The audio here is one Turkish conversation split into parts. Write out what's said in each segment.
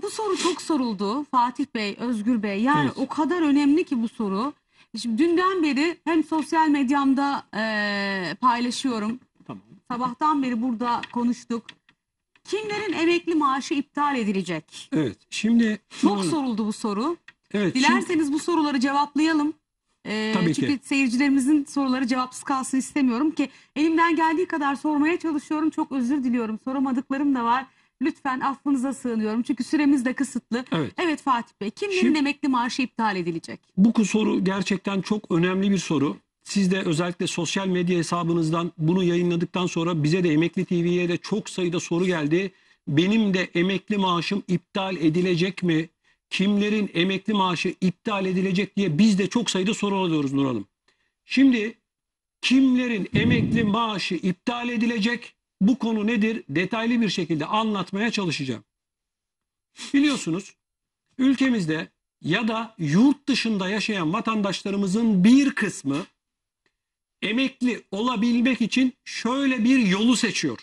bu soru çok soruldu Fatih Bey, Özgür Bey. Yani Evet. o kadar önemli ki bu soru. Şimdi dünden beri hem sosyal medyamda paylaşıyorum. Tamam. Sabahtan beri burada konuştuk. Kimlerin emekli maaşı iptal edilecek? Evet. Şimdi Çok soruldu bu soru. evet. Dilerseniz bu soruları cevaplayalım. Tabii Çünkü ki. seyircilerimizin soruları cevapsız kalsın istemiyorum ki. Elimden geldiği kadar sormaya çalışıyorum. Çok özür diliyorum. Soramadıklarım da var. Lütfen affınıza sığınıyorum. Çünkü süremiz de kısıtlı. Evet. Evet Fatih Bey. Kimlerin Şimdi- emekli maaşı iptal edilecek? Bu soru gerçekten çok önemli bir soru. Siz de özellikle sosyal medya hesabınızdan bunu yayınladıktan sonra bize de Emekli TV'ye de çok sayıda soru geldi. Benim de emekli maaşım iptal edilecek mi? Kimlerin emekli maaşı iptal edilecek diye biz de çok sayıda soru alıyoruz Nur Hanım. Şimdi kimlerin emekli maaşı iptal edilecek? Bu konu nedir? Detaylı bir şekilde anlatmaya çalışacağım. Biliyorsunuz ülkemizde ya da yurt dışında yaşayan vatandaşlarımızın bir kısmı emekli olabilmek için şöyle bir yolu seçiyor.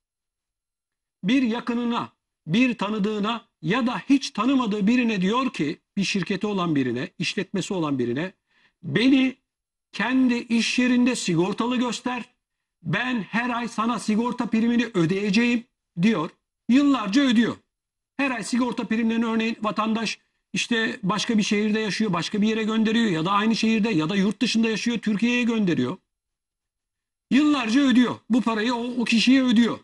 Bir yakınına, bir tanıdığına ya da hiç tanımadığı birine diyor ki, bir şirketi olan birine, işletmesi olan birine, beni kendi iş yerinde sigortalı göster, ben her ay sana sigorta primini ödeyeceğim diyor. Yıllarca ödüyor. Her ay sigorta primlerini örneğin vatandaş işte başka bir şehirde yaşıyor, başka bir yere gönderiyor ya da aynı şehirde ya da yurt dışında yaşıyor, Türkiye'ye gönderiyor. Yıllarca ödüyor. Bu parayı o kişiye ödüyor.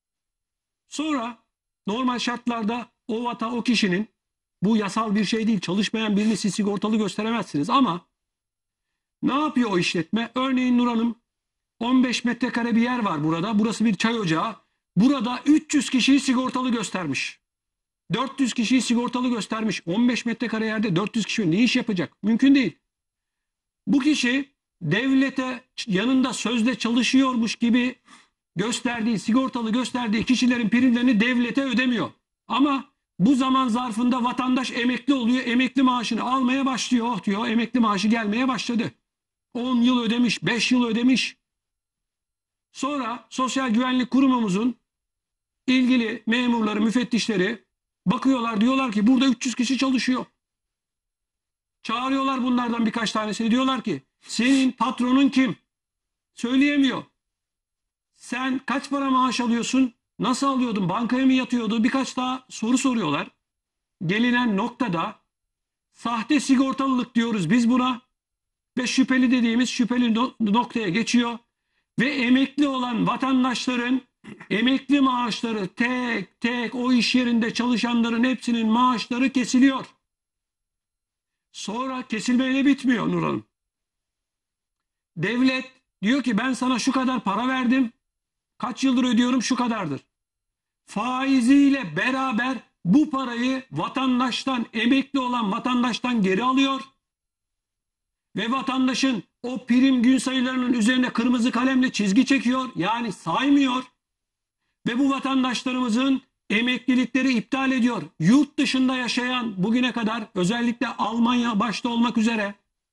Sonra normal şartlarda o kişinin, bu yasal bir şey değil, çalışmayan birini siz sigortalı gösteremezsiniz ama ne yapıyor o işletme? Örneğin Nur Hanım 15 metrekare bir yer var burada. Burası bir çay ocağı. Burada 300 kişiyi sigortalı göstermiş. 400 kişiyi sigortalı göstermiş. 15 metrekare yerde 400 kişi ne iş yapacak? Mümkün değil. Bu kişi devlete yanında sözde çalışıyormuş gibi gösterdiği, sigortalı gösterdiği kişilerin primlerini devlete ödemiyor. Ama bu zaman zarfında vatandaş emekli oluyor. Emekli maaşını almaya başlıyor. Oh diyor, emekli maaşı gelmeye başladı. 10 yıl ödemiş, 5 yıl ödemiş. Sonra Sosyal Güvenlik Kurumumuzun ilgili memurları, müfettişleri bakıyorlar, diyorlar ki burada 300 kişi çalışıyor. Çağırıyorlar bunlardan birkaç tanesini, diyorlar ki senin patronun kim? Söyleyemiyor. Sen kaç para maaş alıyorsun? Nasıl alıyordun? Bankaya mı yatıyordu? Birkaç daha soru soruyorlar. Gelinen noktada sahte sigortalılık diyoruz biz buna ve şüpheli dediğimiz şüpheli noktaya geçiyor ve emekli olan vatandaşların emekli maaşları tek tek o iş yerinde çalışanların hepsinin maaşları kesiliyor. Sonra kesilmeyle bitmiyor Nur Hanım. Devlet diyor ki ben sana şu kadar para verdim. Kaç yıldır ödüyorum, şu kadardır. Faiziyle beraber bu parayı vatandaştan, emekli olan vatandaştan geri alıyor. Ve vatandaşın o prim gün sayılarının üzerine kırmızı kalemle çizgi çekiyor. Yani saymıyor. Ve bu vatandaşlarımızın emeklilikleri iptal ediyor. Yurt dışında yaşayan bugüne kadar özellikle Almanya başta olmak üzere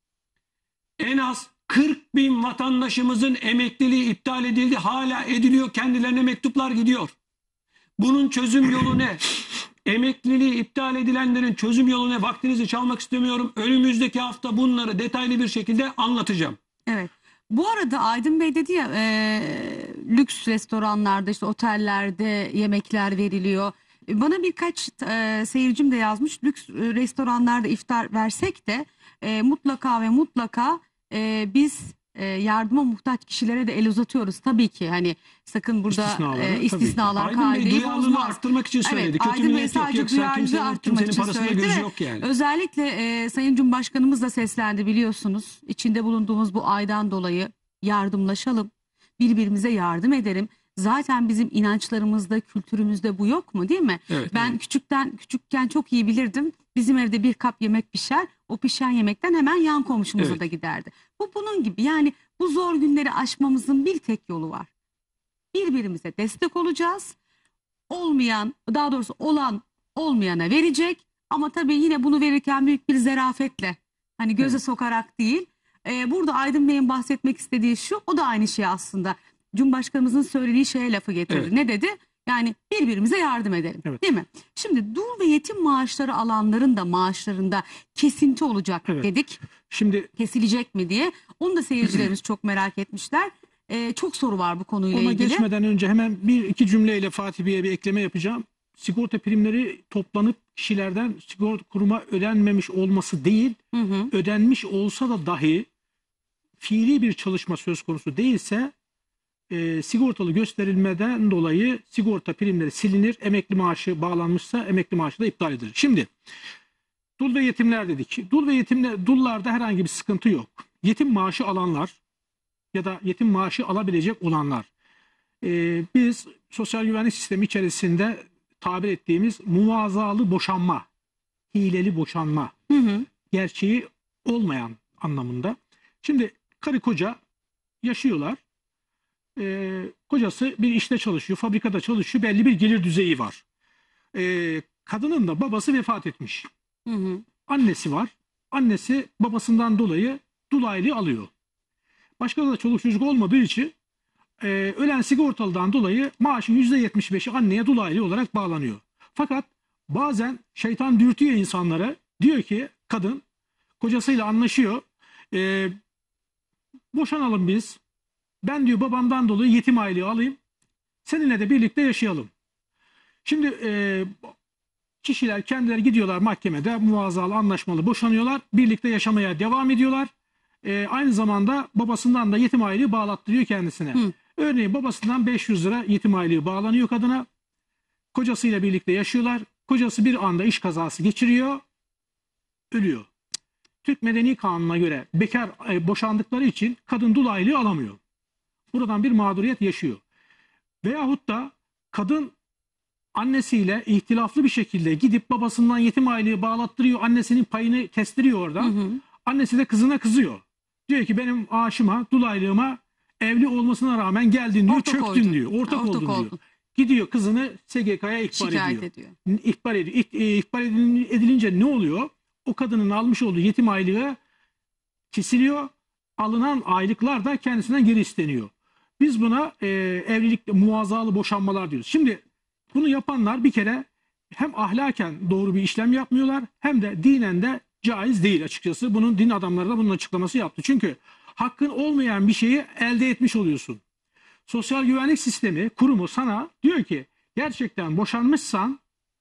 en az 40 bin vatandaşımızın emekliliği iptal edildi. Hala ediliyor. Kendilerine mektuplar gidiyor. Bunun çözüm yolu ne? Emekliliği iptal edilenlerin çözüm yolu ne? Vaktinizi çalmak istemiyorum. Önümüzdeki hafta bunları detaylı bir şekilde anlatacağım. Evet. Bu arada Aydın Bey dedi ya lüks restoranlarda, işte otellerde yemekler veriliyor. Bana birkaç seyircim de yazmış, lüks restoranlarda iftar versek de mutlaka ve mutlaka biz yardıma muhtaç kişilere de el uzatıyoruz. Tabii ki hani sakın burada istisnalar kaideyi bozmaz. Arttırmak için söyledi. Evet, Kötü Aydın Bey niyet yok. sadece Yoksa duyarlılığı arttırmak için parasına söyledi. gözü yok yani. Özellikle Sayın Cumhurbaşkanımız da seslendi biliyorsunuz. İçinde bulunduğumuz bu aydan dolayı yardımlaşalım. Birbirimize yardım edelim. Zaten bizim inançlarımızda, kültürümüzde bu yok mu, değil mi? Evet, Ben küçükken çok iyi bilirdim. Bizim evde bir kap yemek pişer. O pişen yemekten hemen yan komşumuza da giderdi. Bu bunun gibi. Yani bu zor günleri aşmamızın bir tek yolu var. Birbirimize destek olacağız. Olmayan, daha doğrusu olan olmayana verecek. Ama tabii yine bunu verirken büyük bir zarafetle, hani göze sokarak değil. Burada Aydın Bey'in bahsetmek istediği şu, o da aynı şey aslında. Cumhurbaşkanımızın söylediği şeye lafı getirdi. Evet. Ne dedi? Yani birbirimize yardım edelim, Evet. değil mi? Şimdi dul ve yetim maaşları alanların da maaşlarında kesinti olacak Evet. dedik. Şimdi Kesilecek mi diye. Onu da seyircilerimiz çok merak etmişler. Çok soru var bu konuyla ona ilgili. geçmeden önce hemen bir iki cümleyle Fatih Bey'e bir ekleme yapacağım. Sigorta primleri toplanıp kişilerden sigorta kuruma ödenmemiş olması değil, Hı hı. ödenmiş olsa da dahi fiili bir çalışma söz konusu değilse sigortalı gösterilmeden dolayı sigorta primleri silinir. Emekli maaşı bağlanmışsa emekli maaşı da iptal edilir. Şimdi dul ve yetimler dedik. Dul ve yetimler, dullarda herhangi bir sıkıntı yok. Yetim maaşı alanlar ya da yetim maaşı alabilecek olanlar. Biz sosyal güvenlik sistemi içerisinde tabir ettiğimiz muvazalı boşanma, hileli boşanma Hı hı. gerçeği olmayan anlamında. Şimdi karı koca yaşıyorlar. Kocası bir işte çalışıyor, fabrikada çalışıyor, belli bir gelir düzeyi var. Kadının da babası vefat etmiş. Hı hı. Annesi var. Annesi babasından dolayı dul aylığı alıyor. Başka da çoluk çocuk olmadığı için ölen sigortalıdan dolayı maaşın %75'i anneye dul aylığı olarak bağlanıyor. Fakat bazen şeytan dürtüyor insanları. Diyor ki kadın kocasıyla anlaşıyor. Boşanalım biz. Ben diyor babamdan dolayı yetim aylığı alayım. Seninle de birlikte yaşayalım. Şimdi kişiler kendileri gidiyorlar mahkemede muvazalı anlaşmalı boşanıyorlar. Birlikte yaşamaya devam ediyorlar. Aynı zamanda babasından da yetim aylığı bağlattırıyor kendisine. Hı. Örneğin babasından 500 lira yetim aylığı bağlanıyor kadına. Kocasıyla birlikte yaşıyorlar. Kocası bir anda iş kazası geçiriyor. Ölüyor. Türk Medeni Kanunu'na göre bekar boşandıkları için kadın dul aylığı alamıyor. Buradan bir mağduriyet yaşıyor. Veyahut da kadın annesiyle ihtilaflı bir şekilde gidip babasından yetim aylığı bağlattırıyor. Annesinin payını kestiriyor orada. Hı hı. Annesi de kızına kızıyor. Diyor ki benim maaşıma, dul aylığıma evli olmasına rağmen geldin diyor, Ortak çöktün oldun. diyor. Ortak Ortak oldun oldun. diyor. Gidiyor kızını SGK'ya ihbar Şikayet ediyor. ediyor. İhbar ediyor. İhbar edilince ne oluyor? O kadının almış olduğu yetim aylığı kesiliyor. Alınan aylıklar da kendisinden geri isteniyor. Biz buna evlilikte muvazalı boşanmalar diyoruz. Şimdi bunu yapanlar bir kere hem ahlaken doğru bir işlem yapmıyorlar hem de dinen de caiz değil açıkçası. Bunun din adamları da bunun açıklaması yaptı. Çünkü hakkın olmayan bir şeyi elde etmiş oluyorsun. Sosyal güvenlik sistemi kurumu sana diyor ki gerçekten boşanmışsan,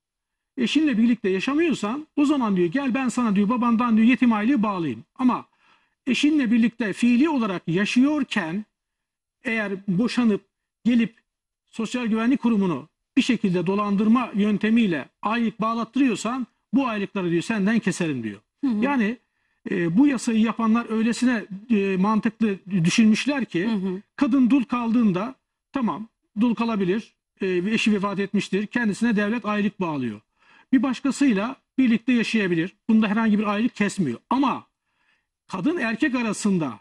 eşinle birlikte yaşamıyorsan o zaman diyor gel ben sana diyor babandan diyor yetim aylığı bağlayayım. Ama eşinle birlikte fiili olarak yaşıyorken eğer boşanıp gelip sosyal güvenlik kurumunu bir şekilde dolandırma yöntemiyle aylık bağlattırıyorsan bu aylıkları diyor senden keserim diyor. Hı hı. Yani bu yasayı yapanlar öylesine mantıklı düşünmüşler ki Hı hı. kadın dul kaldığında tamam dul kalabilir, eşi vefat etmiştir, kendisine devlet aylık bağlıyor. Bir başkasıyla birlikte yaşayabilir. Bunda herhangi bir aylık kesmiyor. Ama kadın erkek arasında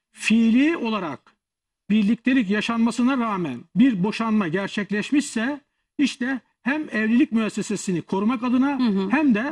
fiili olarak birliktelik yaşanmasına rağmen bir boşanma gerçekleşmişse işte hem evlilik müessesesini korumak adına Hı hı. hem de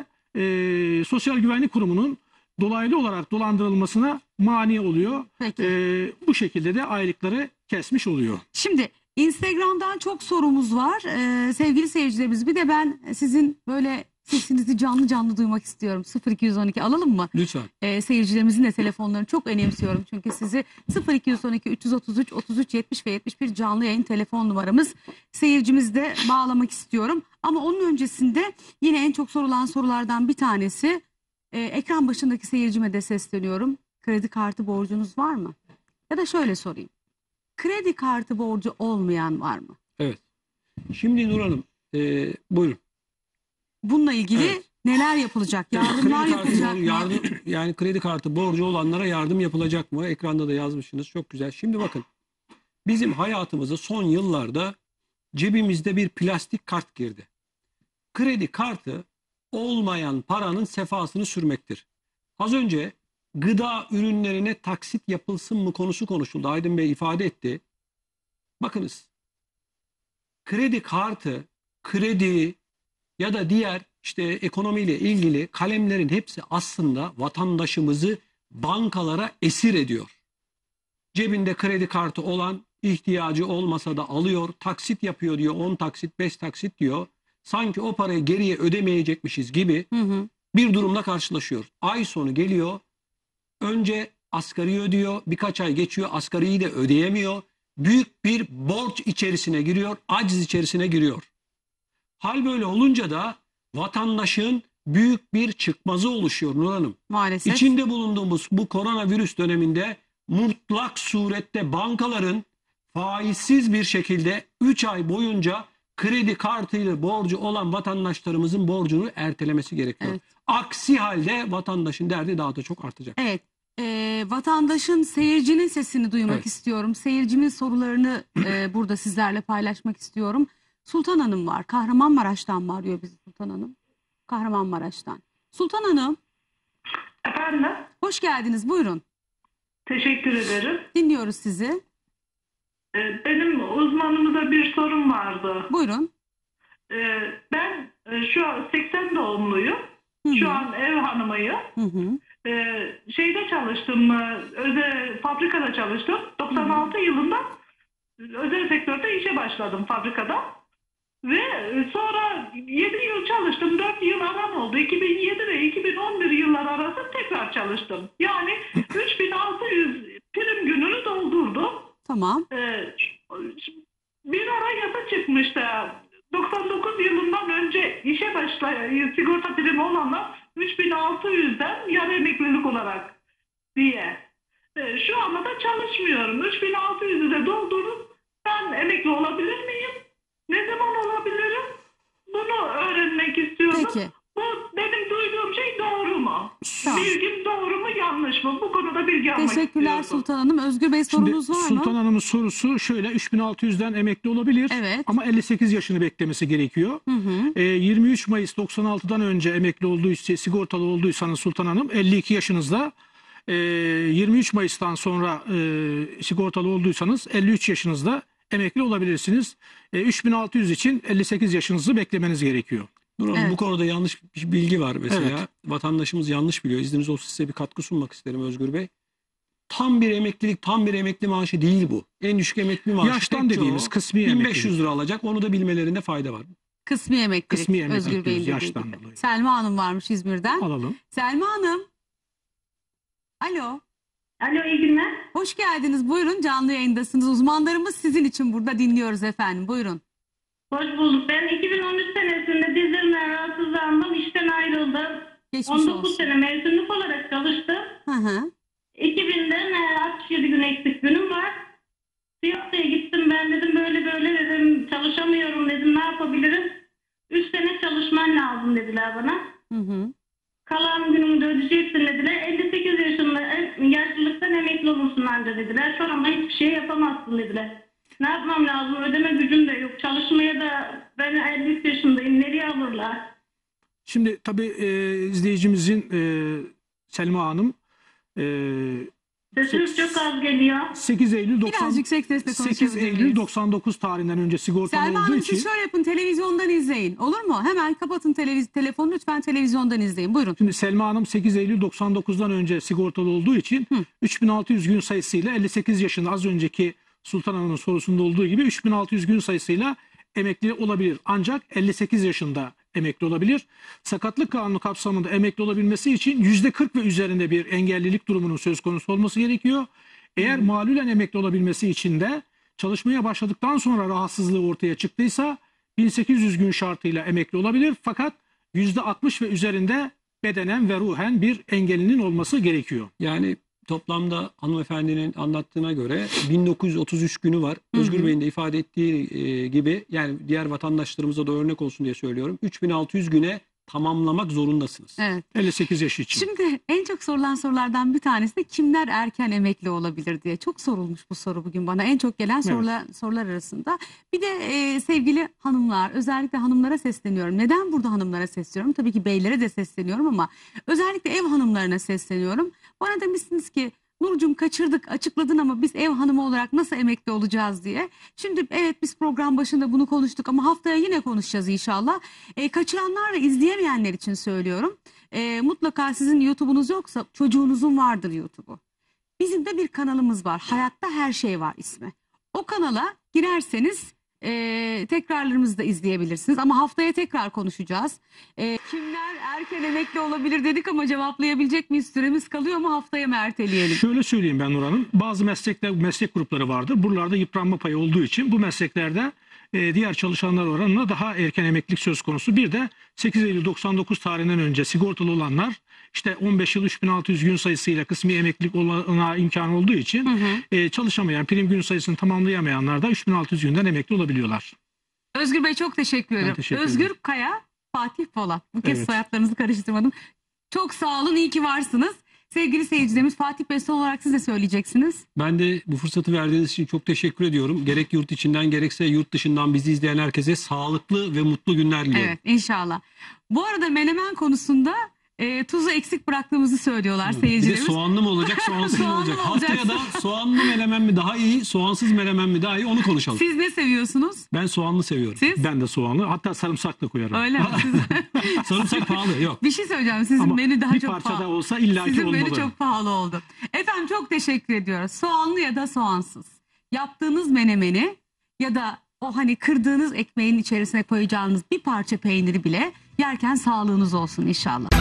Sosyal Güvenlik Kurumu'nun dolaylı olarak dolandırılmasına mani oluyor. Peki. Bu şekilde de aylıkları kesmiş oluyor. Şimdi Instagram'dan çok sorumuz var. Sevgili seyircilerimiz bir de ben sizin böyle sesinizi canlı canlı duymak istiyorum. 0212 alalım mı? Lütfen. Seyircilerimizin de telefonlarını çok önemsiyorum. Çünkü sizi 0212 333 33 70 ve 71 canlı yayın telefon numaramız. Seyircimizi de bağlamak istiyorum. Ama onun öncesinde yine en çok sorulan sorulardan bir tanesi ekran başındaki seyircime de sesleniyorum. Kredi kartı borcunuz var mı? Ya da şöyle sorayım. Kredi kartı borcu olmayan var mı? Evet. Şimdi Nur Hanım buyurun. Bununla ilgili Evet. neler yapılacak? Yardımlar Kredi kartı yapılacak borcu, mı? yani kredi kartı borcu olanlara yardım yapılacak mı? Ekranda da yazmışsınız. Çok güzel. Şimdi bakın. Bizim hayatımıza son yıllarda cebimizde bir plastik kart girdi. Kredi kartı olmayan paranın sefasını sürmektir. Az önce gıda ürünlerine taksit yapılsın mı konusu konuşuldu. Aydın Bey ifade etti. Bakınız. Kredi kartı, kredi ya da diğer işte ekonomiyle ilgili kalemlerin hepsi aslında vatandaşımızı bankalara esir ediyor. Cebinde kredi kartı olan ihtiyacı olmasa da alıyor, taksit yapıyor diyor, 10 taksit, 5 taksit diyor. Sanki o parayı geriye ödemeyecekmişiz gibi bir durumla karşılaşıyoruz. Ay sonu geliyor, önce asgari ödüyor, birkaç ay geçiyor, asgariyi de ödeyemiyor. Büyük bir borç içerisine giriyor, aciz içerisine giriyor. Hal böyle olunca da vatandaşın büyük bir çıkmazı oluşuyor Nur Hanım. Maalesef. İçinde bulunduğumuz bu koronavirüs döneminde mutlak surette bankaların faizsiz bir şekilde 3 ay boyunca kredi kartıyla borcu olan vatandaşlarımızın borcunu ertelemesi gerekiyor. Evet. Aksi halde vatandaşın derdi daha da çok artacak. Evet. Vatandaşın, seyircinin sesini duymak Evet. istiyorum. Seyircimin sorularını burada sizlerle paylaşmak istiyorum. Sultan Hanım var. Kahramanmaraş'tan var diyor bizi Sultan Hanım. Kahramanmaraş'tan. Sultan Hanım, Efendim, hoş geldiniz. Buyurun. teşekkür ederim. Dinliyoruz sizi. Benim uzmanımıza bir sorum vardı. Buyurun. Ben şu an 80 doğumluyum. Hı hı. Şu an ev hanımıyım. Hı hı. Şeyde çalıştım, özel fabrikada çalıştım. 96 yılında özel sektörde işe başladım fabrikada. Ve sonra 7 yıl çalıştım. 4 yıl aram oldu. 2007 ve 2011 yıllar arası tekrar çalıştım. Yani 3600 prim gününü doldurdum. Tamam. Bir ara yasa çıkmıştı. 99 yılından önce işe başlayan sigorta primi olanlar 3600'den yarı emeklilik olarak diye. Şu anda da çalışmıyorum. 3600'ü de doldurup ben emekli olabilir miyim? Ne zaman olabilirim? Bunu öğrenmek istiyorum. Peki. Bu benim duyduğum şey doğru mu? Tamam. Bilgim doğru mu yanlış mı? Bu konuda bilgi almak Teşekkürler istiyorum. Sultan Hanım. Özgür Bey Şimdi sorunuz var mı? Sultan Hanım'ın sorusu şöyle: 3600'den emekli olabilir Evet. ama 58 yaşını beklemesi gerekiyor. Hı hı. 23 Mayıs 96'dan önce emekli olduysa, sigortalı olduysanız Sultan Hanım 52 yaşınızda, 23 Mayıs'tan sonra sigortalı olduysanız 53 yaşınızda emekli olabilirsiniz. 3600 için 58 yaşınızı beklemeniz gerekiyor. Nur Hanım, Evet. bu konuda yanlış bir bilgi var mesela. Evet. Vatandaşımız yanlış biliyor. İzniniz olsa size bir katkı sunmak isterim Özgür Bey. Tam bir emeklilik, tam bir emekli maaşı değil bu. En düşük emekli maaşı Yaştan tek dediğimiz çoğu kısmi 1500 emeklilik. lira alacak. Onu da bilmelerinde fayda var. Kısmi emeklilik. Kısmi emeklilik Özgür Bey'in diyoruz, dediği yaştan gibi. dolayı. Selma Hanım varmış İzmir'den. Alalım. Selma Hanım. Alo. Alo, iyi günler. Hoş geldiniz. Buyurun, canlı yayındasınız. Uzmanlarımız sizin için burada dinliyoruz efendim. Buyurun. Hoş bulduk. Ben 2013 senesinde dizimden rahatsızlandım. İşten ayrıldım. Geçmiş 19 olsun. sene mezunluk olarak çalıştım. Hı hı. 2000'den 67 gün eksik günüm var. Siyahtaya gittim, ben dedim böyle böyle dedim, çalışamıyorum dedim, ne yapabilirim? 3 sene çalışman lazım dediler bana. Hı hı. Kalan günümü de ödeyeceksin dediler. 58 yaşında yaşlılıktan emekli olursun anca dediler. Sonra ama hiçbir şey yapamazsın dediler. Ne yapmam lazım? Ödeme gücüm de yok. Çalışmaya da ben 53 yaşındayım. Nereye alırlar? Şimdi tabii izleyicimizin Selma Hanım Sesiniz çok az geliyor. 8 Eylül Biraz yüksek sesle 8 konuşabilir Eylül miyiz? 99 tarihinden önce sigortalı Selma olduğu Hanım, için. siz şöyle yapın, televizyondan izleyin. Olur mu? Hemen kapatın telefonu, lütfen televizyondan izleyin. Buyurun. Şimdi Selma Hanım 8 Eylül 99'dan önce sigortalı olduğu için 3600 gün sayısıyla 58 yaşında, az önceki Sultan Hanım'ın sorusunda olduğu gibi 3600 gün sayısıyla emekli olabilir. Ancak 58 yaşında emekli olabilir. Sakatlık kanunu kapsamında emekli olabilmesi için %40 ve üzerinde bir engellilik durumunun söz konusu olması gerekiyor. Eğer malulen emekli olabilmesi için de çalışmaya başladıktan sonra rahatsızlığı ortaya çıktıysa 1800 gün şartıyla emekli olabilir. Fakat %60 ve üzerinde bedenen ve ruhen bir engelinin olması gerekiyor. Yani toplamda hanımefendinin anlattığına göre 1933 günü var. Özgür Bey'in de ifade ettiği gibi, yani diğer vatandaşlarımıza da örnek olsun diye söylüyorum. 3600 güne tamamlamak zorundasınız. Evet. 58 yaş için. Şimdi en çok sorulan sorulardan bir tanesi de kimler erken emekli olabilir diye. Çok sorulmuş bu soru bugün bana. En çok gelen sorular arasında. Bir de sevgili hanımlar, özellikle hanımlara sesleniyorum. Neden burada hanımlara sesleniyorum? Tabii ki beylere de sesleniyorum ama özellikle ev hanımlarına sesleniyorum. Bana demişsiniz ki Nurcuğum, kaçırdık, açıkladın ama biz ev hanımı olarak nasıl emekli olacağız diye. Şimdi evet, biz program başında bunu konuştuk ama haftaya yine konuşacağız inşallah. Kaçıranlar ve izleyemeyenler için söylüyorum. Mutlaka sizin YouTube'unuz yoksa çocuğunuzun vardır YouTube'u. Bizim de bir kanalımız var. Hayatta Her Şey Var ismi. O kanala girerseniz tekrarlarımızı da izleyebilirsiniz. Ama haftaya tekrar konuşacağız. Kimler erken emekli olabilir dedik ama cevaplayabilecek miyiz? Süremiz kalıyor mu, haftaya mı erteleyelim? Şöyle söyleyeyim ben Nur Hanım. Bazı meslek grupları vardır. Buralarda yıpranma payı olduğu için bu mesleklerde diğer çalışanlar oranına daha erken emeklilik söz konusu. Bir de 8 Eylül 99 tarihinden önce sigortalı olanlar işte 15 yıl 3600 gün sayısıyla kısmi emeklilik olana imkanı olduğu için çalışamayan, prim gün sayısını tamamlayamayanlar da 3600 günden emekli olabiliyorlar. Özgür Bey çok teşekkür ederim. teşekkür Özgür ederim. Kaya, Fatih Polat. Bu kez Evet. soyadlarınızı karıştırmadım. Çok sağ olun, iyi ki varsınız. Sevgili seyircilerimiz, Fatih Bey son olarak siz de söyleyeceksiniz. Ben de bu fırsatı verdiğiniz için çok teşekkür ediyorum. Gerek yurt içinden gerekse yurt dışından bizi izleyen herkese sağlıklı ve mutlu günler diliyorum. Evet, inşallah. Bu arada menemen konusunda tuzu eksik bıraktığımızı söylüyorlar Bir de seyircilerimiz. soğanlı mı olacak, soğansız mı Soğanlı olacak? mı olacak? Haftaya da soğanlı menemen mi daha iyi, soğansız menemen mi daha iyi onu konuşalım. Siz ne seviyorsunuz? Ben soğanlı seviyorum. Siz? Ben de soğanlı, hatta sarımsak da koyarım. Öyle mi? Siz... Sarımsak pahalı, yok. Bir şey söyleyeceğim. Sizin Ama menü daha bir çok parça pahalı. da olsa illaki Sizin olmalı. menü çok pahalı oldu. Efendim çok teşekkür ediyoruz. Soğanlı ya da soğansız. Yaptığınız menemeni ya da o hani kırdığınız ekmeğin içerisine koyacağınız bir parça peyniri bile yerken sağlığınız olsun inşallah.